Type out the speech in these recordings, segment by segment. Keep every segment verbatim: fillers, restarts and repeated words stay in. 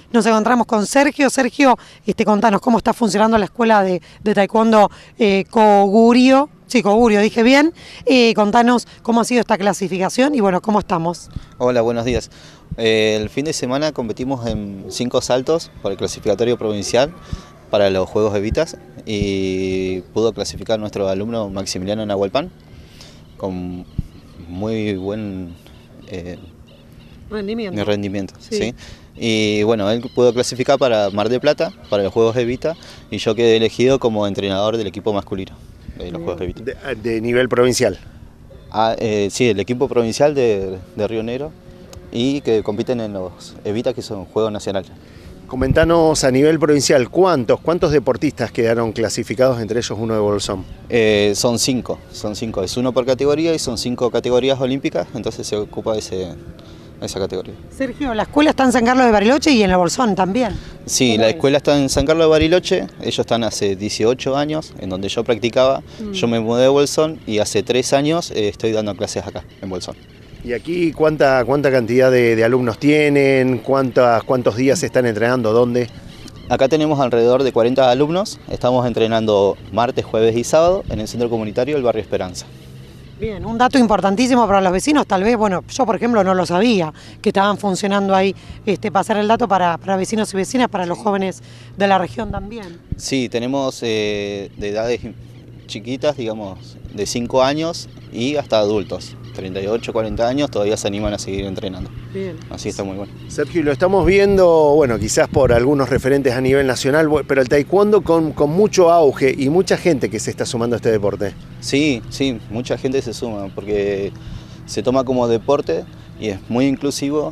nos encontramos con Sergio. Sergio, este, contanos cómo está funcionando la escuela de, de taekwondo eh, Kogurio. Sí, Kogurio, dije bien. Eh, contanos cómo ha sido esta clasificación y bueno, cómo estamos. Hola, buenos días. Eh, el fin de semana competimos en cinco saltos por el clasificatorio provincial para los Juegos Evitas y pudo clasificar nuestro alumno Maximiliano Nahuelpan con muy buen eh, rendimiento. rendimiento sí. ¿sí? Y bueno, él pudo clasificar para Mar del Plata, para los Juegos Evita, y yo quedé elegido como entrenador del equipo masculino de los Juegos Evita. De, de nivel provincial. Ah, eh, sí, el equipo provincial de, de Río Negro y que compiten en los Evita, que son Juegos Nacionales. Comentanos a nivel provincial, ¿cuántos, cuántos deportistas quedaron clasificados, entre ellos uno de Bolsón? Eh, son cinco, son cinco, es uno por categoría y son cinco categorías olímpicas, entonces se ocupa ese, esa categoría. Sergio, la escuela está en San Carlos de Bariloche y en el Bolsón también. Sí, la escuela está en San Carlos de Bariloche, ellos están hace dieciocho años, en donde yo practicaba, mm. yo me mudé de Bolsón y hace tres años eh, estoy dando clases acá, en Bolsón. ¿Y aquí cuánta, cuánta cantidad de, de alumnos tienen? ¿Cuántas, ¿Cuántos días se están entrenando? ¿Dónde? Acá tenemos alrededor de cuarenta alumnos, estamos entrenando martes, jueves y sábado en el centro comunitario del barrio Esperanza. Bien, un dato importantísimo para los vecinos, tal vez, bueno, yo por ejemplo no lo sabía, que estaban funcionando ahí, este, pasar el dato para, para vecinos y vecinas, para los jóvenes de la región también. Sí, tenemos eh, de edades chiquitas, digamos, de cinco años y hasta adultos. treinta y ocho, cuarenta años, todavía se animan a seguir entrenando. Bien. Así está muy bueno. Sergio, lo estamos viendo, bueno, quizás por algunos referentes a nivel nacional, pero el taekwondo con, con mucho auge y mucha gente que se está sumando a este deporte. Sí, sí, mucha gente se suma porque se toma como deporte y es muy inclusivo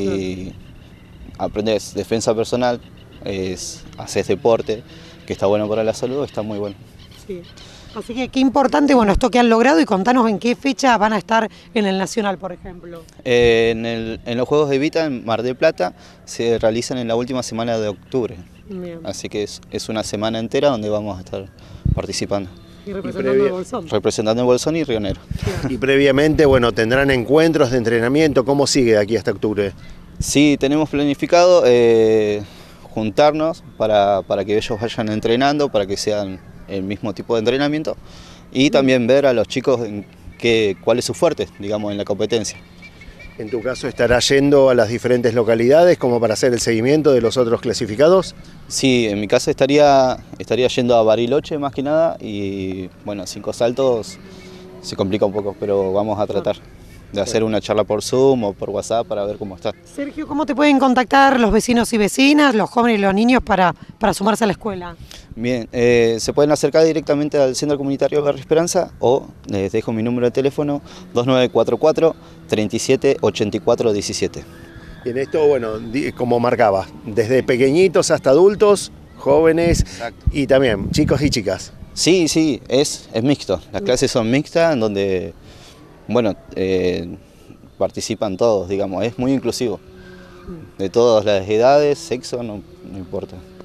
y aprendes defensa personal, es, haces deporte, que está bueno para la salud, está muy bueno. Sí. Así que qué importante, bueno, esto que han logrado y contanos en qué fecha van a estar en el Nacional, por ejemplo. Eh, en, el, en los Juegos de Evita, en Mar del Plata, se realizan en la última semana de octubre. Bien. Así que es, es una semana entera donde vamos a estar participando. Y representando a Bolsón. Representando a Bolsón y Río Negro. Sí. Y previamente, bueno, tendrán encuentros de entrenamiento. ¿Cómo sigue de aquí hasta octubre? Sí, tenemos planificado eh, juntarnos para, para que ellos vayan entrenando, para que sean el mismo tipo de entrenamiento y también ver a los chicos en qué, cuál es su fuerte, digamos, en la competencia. ¿En tu caso estarás yendo a las diferentes localidades como para hacer el seguimiento de los otros clasificados? Sí, en mi caso estaría, estaría yendo a Bariloche más que nada y bueno, cinco saltos se complica un poco, pero vamos a tratar de hacer una charla por Zoom o por WhatsApp para ver cómo está. Sergio, ¿cómo te pueden contactar los vecinos y vecinas, los jóvenes y los niños para, para sumarse a la escuela? Bien, eh, se pueden acercar directamente al Centro Comunitario Barrio Esperanza o les dejo mi número de teléfono dos nueve cuatro cuatro, tres siete, ocho cuatro uno siete. Y en esto, bueno, como marcaba, desde pequeñitos hasta adultos, jóvenes. Exacto. Y también chicos y chicas. Sí, sí, es, es mixto. Las clases son mixtas en donde, bueno, eh, participan todos, digamos, es muy inclusivo. De todas las edades, sexo, no, no importa.